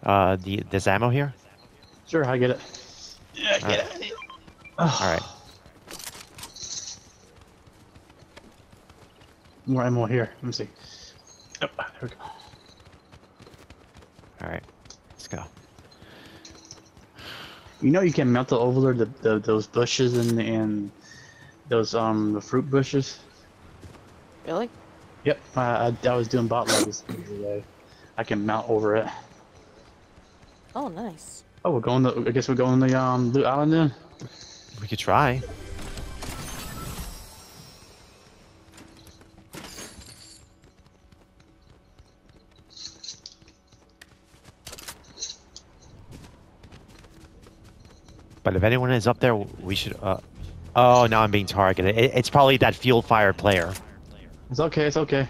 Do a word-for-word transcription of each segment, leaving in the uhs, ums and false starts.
Uh, the this ammo here. Sure, I get it. Yeah, I get All it. All right. More ammo here. Let me see. Oh, there we go. All right. Let's go. You know you can melt the over the, the those bushes and and those um the fruit bushes. Really? Yep. I I, I was doing bot levels the other day. I can mount over it. Oh, nice. Oh, we're going to. I guess we're going to the um Loot Island then. We could try. But if anyone is up there, we should. Uh... Oh, now I'm being targeted. It, it's probably that fuel fire player. It's okay. It's okay.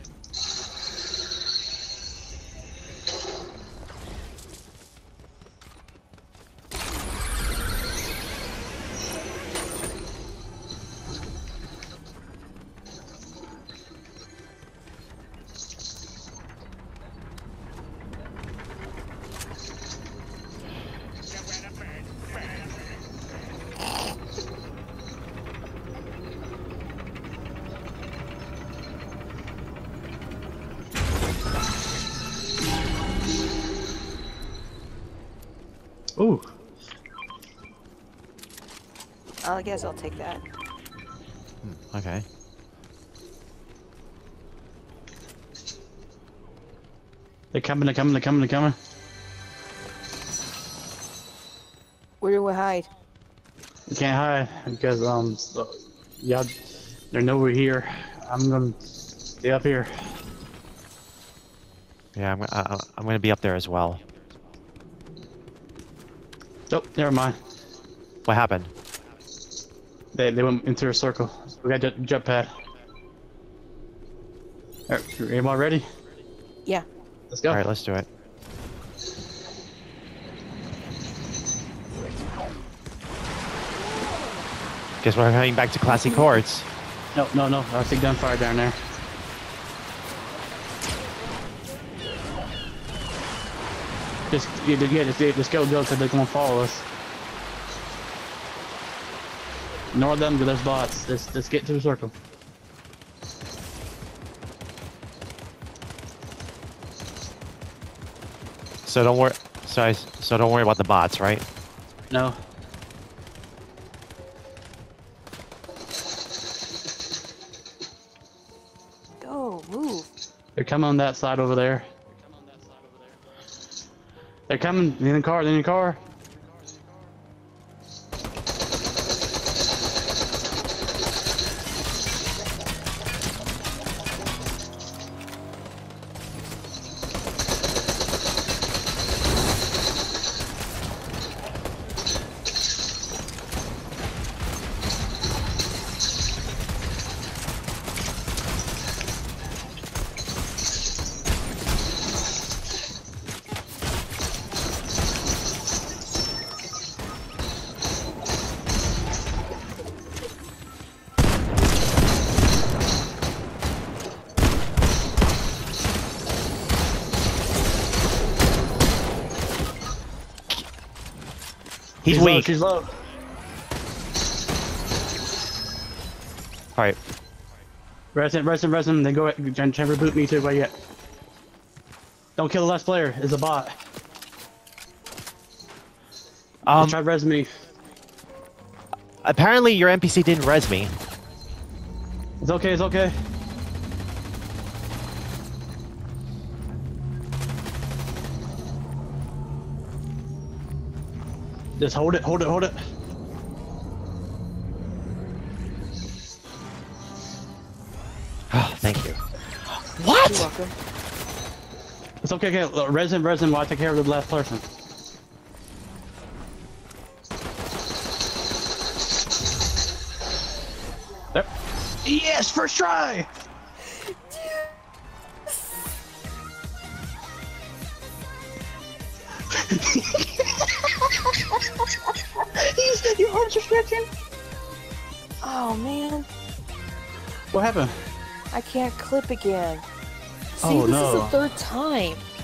Ooh. I guess I'll take that. Hmm, okay. They're coming. They're coming. They're coming. They're coming. Where do we hide? We can't hide because um so, yeah they're nowhere here. I'm gonna stay up here. Yeah, I'm. I, I'm gonna be up there as well. Oh, never mind. What happened? They they went into a circle. We got jet, jet pad. Alright, are you all ready? Yeah. Let's go. All right, let's do it. Guess we're heading back to Classy Courts. No, no, no. I see gunfire down there. Just yeah, yeah just, yeah, just go, go, because they're gonna follow us. Ignore them, because there's bots. Let's let's get to the circle. So don't worry. So I, so don't worry about the bots, right? No. Go, move. They're coming on that side over there. They're coming in the car. They're in the car. He's she's weak. Low, she's low. All right. Resin, resin, resin. Then go ahead. Try to reboot me too, but yet. Don't kill the last player. It's a bot. Um. Try to res me. Apparently, your N P C didn't res me. It's okay. It's okay. Just hold it. Hold it. Hold it. Oh, thank you. You're What? welcome. It's okay. Okay. Look, resin, resin. While I take care of the last person. Yep. Yes, first try. Your arms are stretching. Oh man, What happened? I can't clip again. See, Oh, this no. is the third time.